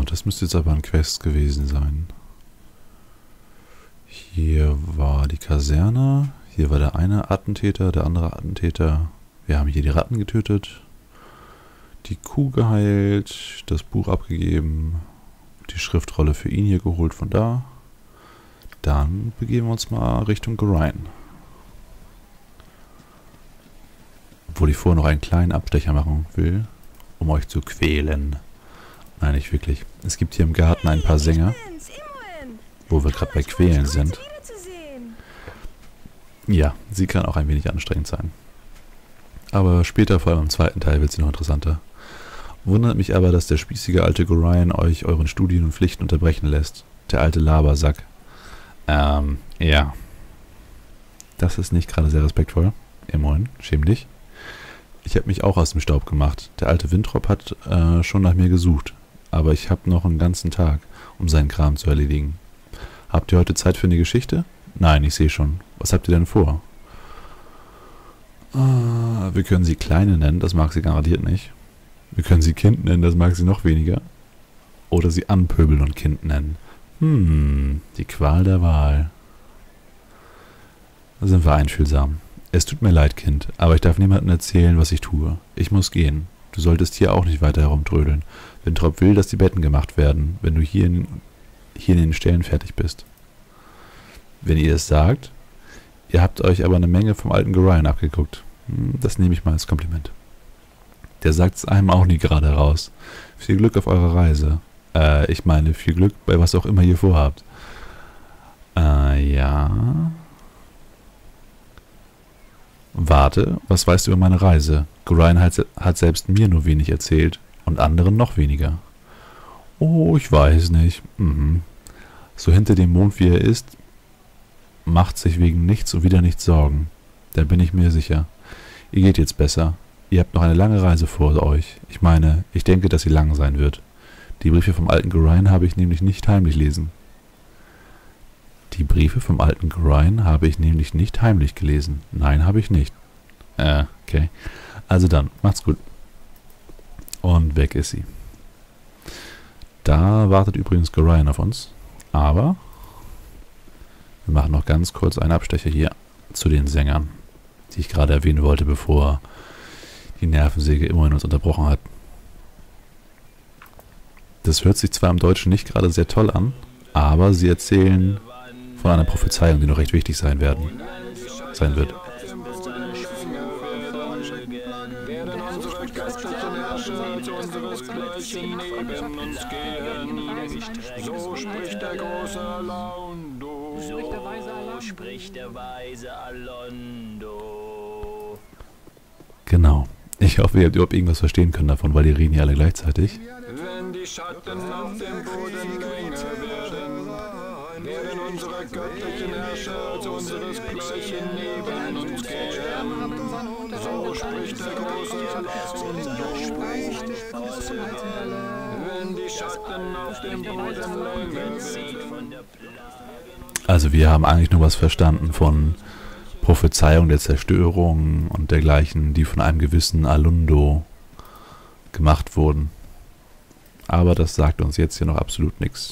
das müsste jetzt aber ein Quest gewesen sein. Hier war die Kaserne. Hier war der eine Attentäter, der andere Attentäter. Wir haben hier die Ratten getötet. Die Kuh geheilt. Das Buch abgegeben. Die Schriftrolle für ihn hier geholt von da. Dann begeben wir uns mal Richtung Gorion. Obwohl ich vorher noch einen kleinen Abstecher machen will, um euch zu quälen. Nein, nicht wirklich. Es gibt hier im Garten ein paar Sänger, wo wir gerade bei Quälen sind. Ja, sie kann auch ein wenig anstrengend sein. Aber später, vor allem im zweiten Teil, wird sie noch interessanter. Wundert mich aber, dass der spießige alte Gorion euch euren Studien und Pflichten unterbrechen lässt. Der alte Labersack. Ja. Das ist nicht gerade sehr respektvoll. Moin, schäm dich. Ich habe mich auch aus dem Staub gemacht. Der alte Winthrop hat schon nach mir gesucht. Aber ich habe noch einen ganzen Tag, um seinen Kram zu erledigen. Habt ihr heute Zeit für eine Geschichte? Nein, ich sehe schon. Was habt ihr denn vor? Wir können sie Kleine nennen, das mag sie garantiert nicht. Wir können sie Kind nennen, das mag sie noch weniger. Oder sie anpöbeln und Kind nennen. Die Qual der Wahl. Da sind wir einfühlsam. Es tut mir leid, Kind, aber ich darf niemandem erzählen, was ich tue. Ich muss gehen. Du solltest hier auch nicht weiter herumtrödeln. Winthrop will, dass die Betten gemacht werden, wenn du hier in den Ställen fertig bist. Wenn ihr es sagt, ihr habt euch aber eine Menge vom alten Gorion abgeguckt. Das nehme ich mal als Kompliment. Der sagt es einem auch nie gerade raus. Viel Glück auf eurer Reise. Ich meine, viel Glück bei was auch immer ihr vorhabt. Ja. Warte, was weißt du über meine Reise? Gorion hat selbst mir nur wenig erzählt und anderen noch weniger. Oh, ich weiß nicht. So hinter dem Mond wie er ist, macht sich wegen nichts und wieder nichts Sorgen. Da bin ich mir sicher. Ihr geht jetzt besser. Ihr habt noch eine lange Reise vor euch. Ich meine, ich denke, dass sie lang sein wird. Die Briefe vom alten Gorion habe ich nämlich nicht heimlich lesen. Die Briefe vom alten Gorion habe ich nämlich nicht heimlich gelesen. Nein, habe ich nicht. Okay. Also dann, macht's gut. Und weg ist sie. Da wartet übrigens Gorion auf uns. Aber wir machen noch ganz kurz einen Abstecher hier zu den Sängern, die ich gerade erwähnen wollte, bevor die Nervensäge immerhin uns unterbrochen hat. Das hört sich zwar im Deutschen nicht gerade sehr toll an, aber sie erzählen von einer Prophezeiung, die noch recht wichtig sein wird. So spricht der große Alaundo. So spricht der weise Alondo. Genau. Ich hoffe, ihr habt überhaupt irgendwas verstehen können davon, weil die reden ja alle gleichzeitig. Wenn die Schatten auf dem Boden länger werden unsere göttlichen Herrscher zu unseresgleichen neben uns gehen. So spricht der große Alaundo. Wenn die Schatten auf dem Boden länger werden. Also wir haben eigentlich nur was verstanden von Prophezeiung der Zerstörung und dergleichen, die von einem gewissen Alundo gemacht wurden. Aber das sagt uns jetzt hier noch absolut nichts.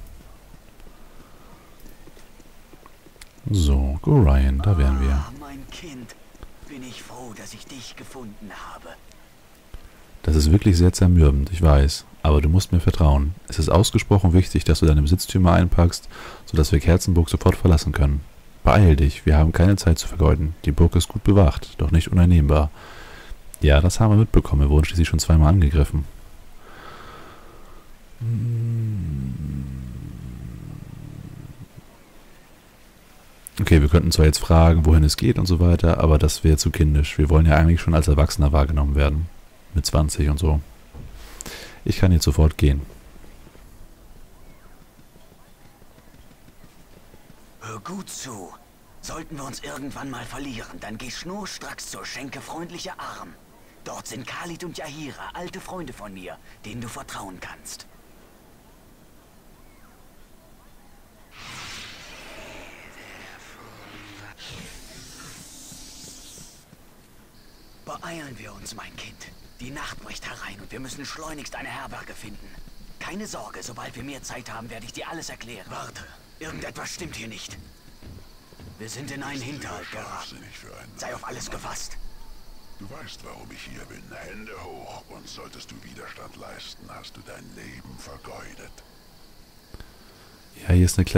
So, Gorion, da wären wir. Mein Kind, bin ich froh, dass ich dich gefunden habe. Das ist wirklich sehr zermürbend, ich weiß. Aber du musst mir vertrauen. Es ist ausgesprochen wichtig, dass du deine Besitztümer einpackst, sodass wir Kerzenburg sofort verlassen können. Beeil dich, wir haben keine Zeit zu vergeuden. Die Burg ist gut bewacht, doch nicht uneinnehmbar. Ja, das haben wir mitbekommen. Wir wurden schließlich schon zweimal angegriffen. Okay, wir könnten zwar jetzt fragen, wohin es geht und so weiter, aber das wäre zu kindisch. Wir wollen ja eigentlich schon als Erwachsener wahrgenommen werden. Mit 20 und so. Ich kann jetzt sofort gehen. Hör gut zu. Sollten wir uns irgendwann mal verlieren, dann geh schnurstracks zur Schenke Freundlicher Arm. Dort sind Khalid und Yahira, alte Freunde von mir, denen du vertrauen kannst. Beeilen wir uns, mein Kind. Die Nacht bricht herein und wir müssen schleunigst eine Herberge finden. Keine Sorge, sobald wir mehr Zeit haben, werde ich dir alles erklären. Warte, irgendetwas stimmt hier nicht. Wir sind in einen Hinterhalt geraten. Sei auf alles gefasst. Du weißt, warum ich hier bin. Hände hoch. Und solltest du Widerstand leisten, hast du dein Leben vergeudet. Ja, hier ist eine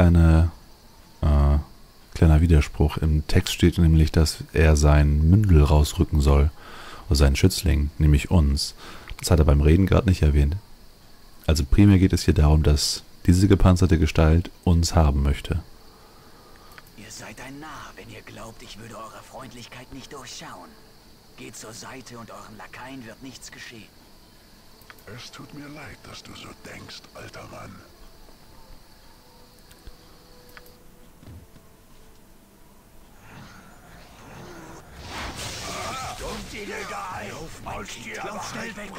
kleiner Widerspruch. Im Text steht nämlich, dass er sein Mündel rausrücken soll. Oder seinen Schützling, nämlich uns. Das hat er beim Reden gerade nicht erwähnt. Also primär geht es hier darum, dass diese gepanzerte Gestalt uns haben möchte. Ihr seid ein Narr, wenn ihr glaubt, ich würde eure Freundlichkeit nicht durchschauen. Geht zur Seite und euren Lakaien wird nichts geschehen. Es tut mir leid, dass du so denkst, alter Mann. Und illegal! Lauf schnell weg!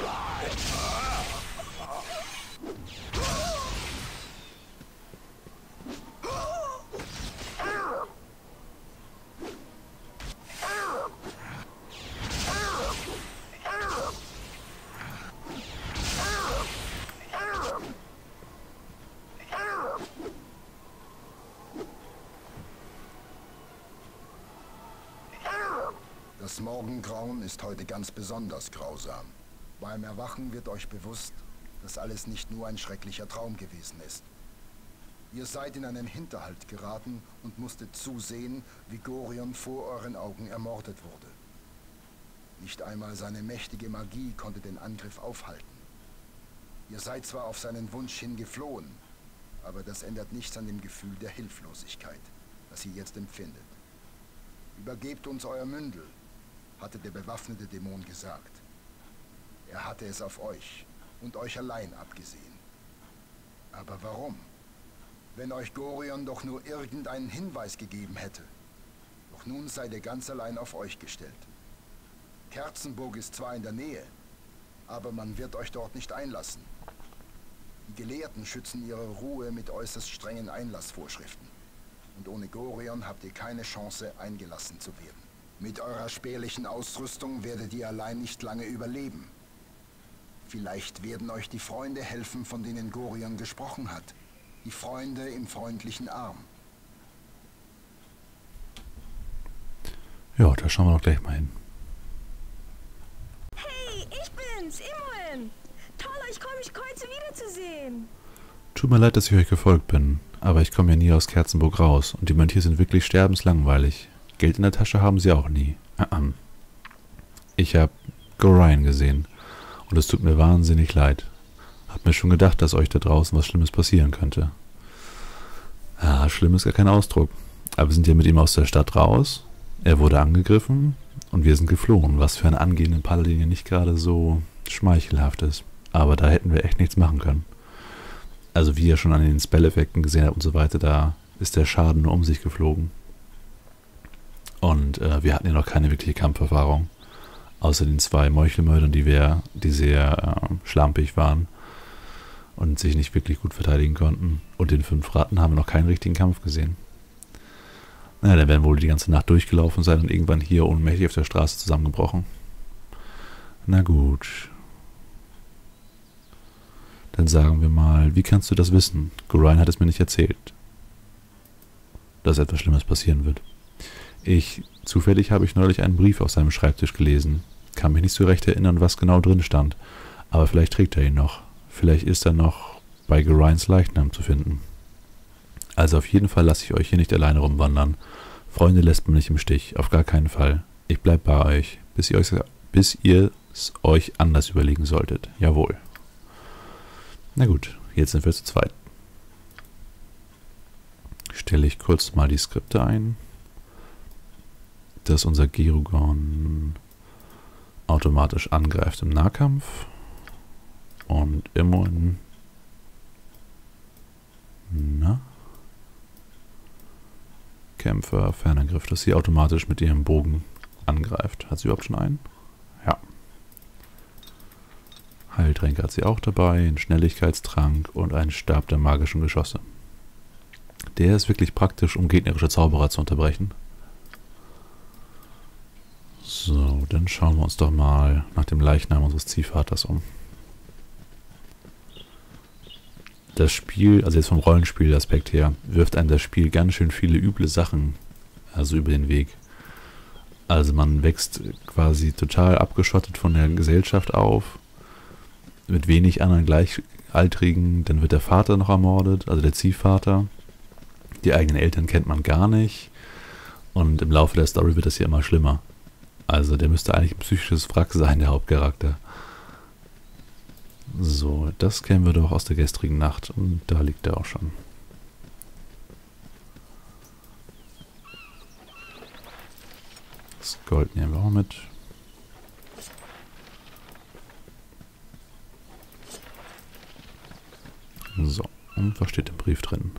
Das Morgengrauen ist heute ganz besonders grausam. Beim Erwachen wird euch bewusst, dass alles nicht nur ein schrecklicher Traum gewesen ist. Ihr seid in einen Hinterhalt geraten und musstet zusehen, wie Gorion vor euren Augen ermordet wurde. Nicht einmal seine mächtige Magie konnte den Angriff aufhalten. Ihr seid zwar auf seinen Wunsch hin geflohen, aber das ändert nichts an dem Gefühl der Hilflosigkeit, das ihr jetzt empfindet. Übergebt uns euer Mündel, hatte der bewaffnete Dämon gesagt. Er hatte es auf euch und euch allein abgesehen. Aber warum? Wenn euch Gorion doch nur irgendeinen Hinweis gegeben hätte. Doch nun seid ihr ganz allein auf euch gestellt. Kerzenburg ist zwar in der Nähe, aber man wird euch dort nicht einlassen. Die Gelehrten schützen ihre Ruhe mit äußerst strengen Einlassvorschriften. Und ohne Gorion habt ihr keine Chance, eingelassen zu werden. Mit eurer spärlichen Ausrüstung werdet ihr allein nicht lange überleben. Vielleicht werden euch die Freunde helfen, von denen Gorion gesprochen hat. Die Freunde im freundlichen Arm. Ja, da schauen wir doch gleich mal hin. Hey, ich bin's, Imoen. Toll, euch heute wiederzusehen. Tut mir leid, dass ich euch gefolgt bin, aber ich komme ja nie aus Kerzenburg raus und die Mönche sind wirklich sterbenslangweilig. Geld in der Tasche haben sie auch nie. Ich habe Gorion gesehen und es tut mir wahnsinnig leid. Hab mir schon gedacht, dass euch da draußen was Schlimmes passieren könnte. Ja, schlimm ist gar kein Ausdruck. Aber wir sind ja mit ihm aus der Stadt raus. Er wurde angegriffen und wir sind geflohen, was für einen angehenden Paladin ja nicht gerade so schmeichelhaft ist. Aber da hätten wir echt nichts machen können. Also wie ihr schon an den Spell-Effekten gesehen habt und so weiter, da ist der Schaden nur um sich geflogen. Und wir hatten ja noch keine wirkliche Kampferfahrung. Außer den 2 Meuchelmördern, die sehr schlampig waren und sich nicht wirklich gut verteidigen konnten. Und den 5 Ratten haben wir noch keinen richtigen Kampf gesehen. Naja, dann werden wohl die ganze Nacht durchgelaufen sein und irgendwann hier ohnmächtig auf der Straße zusammengebrochen. Na gut. Dann sagen wir mal, wie kannst du das wissen? Gorion hat es mir nicht erzählt, dass etwas Schlimmes passieren wird. Zufällig habe ich neulich einen Brief auf seinem Schreibtisch gelesen. Kann mich nicht so recht erinnern, was genau drin stand. Aber vielleicht trägt er ihn noch. Vielleicht ist er noch bei Gorions Leichnam zu finden. Also auf jeden Fall lasse ich euch hier nicht alleine rumwandern. Freunde lässt man nicht im Stich. Auf gar keinen Fall. Ich bleib bei euch, bis ihr es euch anders überlegen solltet. Jawohl. Na gut, jetzt sind wir zu zweit. Stelle ich kurz mal die Skripte ein. Dass unser Gerugon automatisch angreift im Nahkampf und Imoen Kämpfer, Fernangriff, dass sie automatisch mit ihrem Bogen angreift. Hat sie überhaupt schon einen? Ja. Heiltränke hat sie auch dabei, einen Schnelligkeitstrank und einen Stab der magischen Geschosse. Der ist wirklich praktisch, um gegnerische Zauberer zu unterbrechen. So, dann schauen wir uns doch mal nach dem Leichnam unseres Ziehvaters um. das Spiel, also jetzt vom Rollenspielaspekt her, wirft einem das Spiel ganz schön viele üble Sachen also über den Weg. Also man wächst quasi total abgeschottet von der Gesellschaft auf, mit wenig anderen Gleichaltrigen. Dann wird der Vater noch ermordet, also der Ziehvater. Die eigenen Eltern kennt man gar nicht. Und im Laufe der Story wird das hier immer schlimmer. Also der müsste eigentlich ein psychisches Wrack sein, der Hauptcharakter. So, das kennen wir doch aus der gestrigen Nacht. Und da liegt er auch schon. Das Gold nehmen wir auch mit. So, und was steht im Brief drin?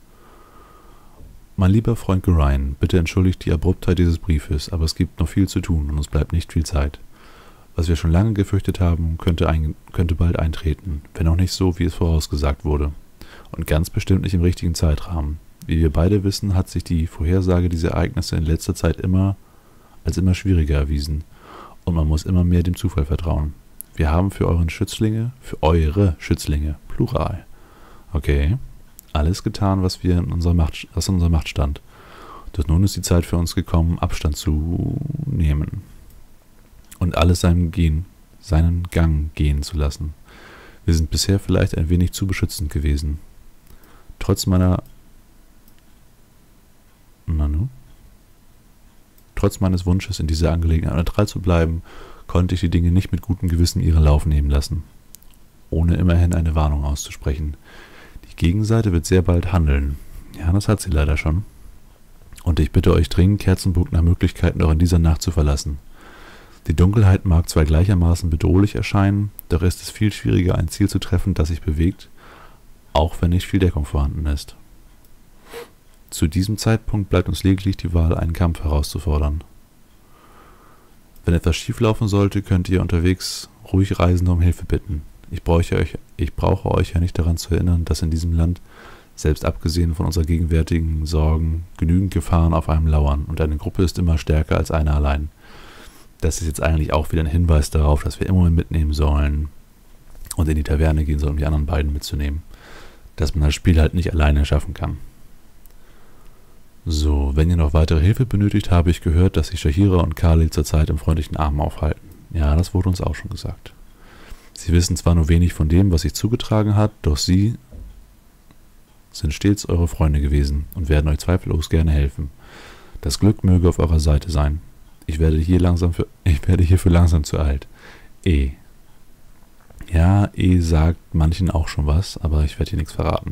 Mein lieber Freund Gerain, bitte entschuldigt die Abruptheit dieses Briefes, aber es gibt noch viel zu tun und uns bleibt nicht viel Zeit. Was wir schon lange gefürchtet haben, könnte bald eintreten, wenn auch nicht so, wie es vorausgesagt wurde. Und ganz bestimmt nicht im richtigen Zeitrahmen. Wie wir beide wissen, hat sich die Vorhersage dieser Ereignisse in letzter Zeit immer schwieriger erwiesen. Und man muss immer mehr dem Zufall vertrauen. Wir haben für eure Schützlinge, Plural, okay, alles getan, was in unserer Macht stand. Doch nun ist die Zeit für uns gekommen, Abstand zu nehmen. Und alles seinen Gang gehen zu lassen. Wir sind bisher vielleicht ein wenig zu beschützend gewesen. Trotz meines Wunsches, in dieser Angelegenheit neutral zu bleiben, konnte ich die Dinge nicht mit gutem Gewissen ihren Lauf nehmen lassen, ohne immerhin eine Warnung auszusprechen. Die Gegenseite wird sehr bald handeln. Ja, das hat sie leider schon. Und ich bitte euch dringend, Kerzenburg nach Möglichkeit noch in dieser Nacht zu verlassen. Die Dunkelheit mag zwar gleichermaßen bedrohlich erscheinen, doch ist es viel schwieriger, ein Ziel zu treffen, das sich bewegt, auch wenn nicht viel Deckung vorhanden ist. Zu diesem Zeitpunkt bleibt uns lediglich die Wahl, einen Kampf herauszufordern. Wenn etwas schieflaufen sollte, könnt ihr unterwegs ruhig Reisende um Hilfe bitten. Ich brauche euch ja nicht daran zu erinnern, dass in diesem Land, selbst abgesehen von unseren gegenwärtigen Sorgen, genügend Gefahren auf einem lauern und eine Gruppe ist immer stärker als eine allein. Das ist jetzt eigentlich auch wieder ein Hinweis darauf, dass wir immer mitnehmen sollen und in die Taverne gehen sollen, um die anderen beiden mitzunehmen. Dass man das Spiel halt nicht alleine schaffen kann. So, wenn ihr noch weitere Hilfe benötigt, habe ich gehört, dass sich Jaheira und Khalil zurzeit im freundlichen Arm aufhalten. Ja, das wurde uns auch schon gesagt. Sie wissen zwar nur wenig von dem, was sich zugetragen hat, doch sie sind stets eure Freunde gewesen und werden euch zweifellos gerne helfen. Das Glück möge auf eurer Seite sein. Ich werde hierfür langsam zu alt. Ja, sagt manchen auch schon was, aber ich werde hier nichts verraten.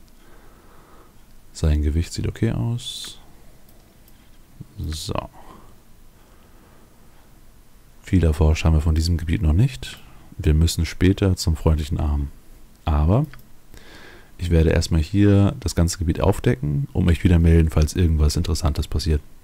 Sein Gewicht sieht okay aus. So. Viel erforscht haben wir von diesem Gebiet noch nicht. Wir müssen später zum freundlichen Arm. Aber ich werde erstmal hier das ganze Gebiet aufdecken und mich wieder melden, falls irgendwas Interessantes passiert.